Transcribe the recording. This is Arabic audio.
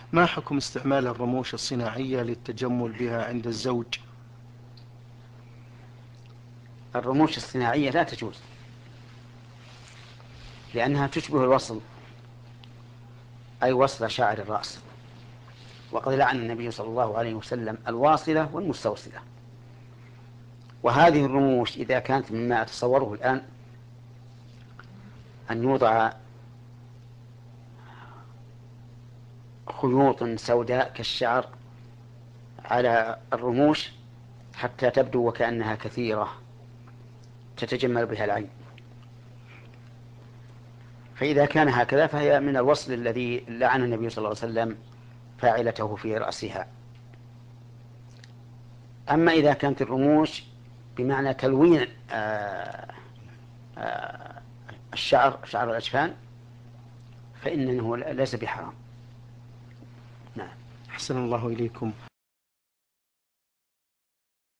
ما حكم استعمال الرموش الصناعية للتجمل بها عند الزوج؟ الرموش الصناعية لا تجوز، لأنها تشبه الوصل، أي وصل شعر الرأس، وقد لعن النبي صلى الله عليه وسلم الواصلة والمستوصلة. وهذه الرموش إذا كانت مما أتصوره الآن أن يوضع خيوط سوداء كالشعر على الرموش حتى تبدو وكأنها كثيرة تتجمل بها العين، فإذا كان هكذا فهي من الوصل الذي لعن النبي صلى الله عليه وسلم فاعلته في رأسها. أما إذا كانت الرموش بمعنى تلوين الشعر، شعر الأجفان، فإنه ليس بحرام. نعم. أحسن الله إليكم.